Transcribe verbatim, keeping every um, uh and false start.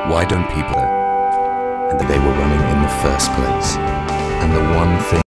Why don't people know? And that they were running in the first place. And the one thing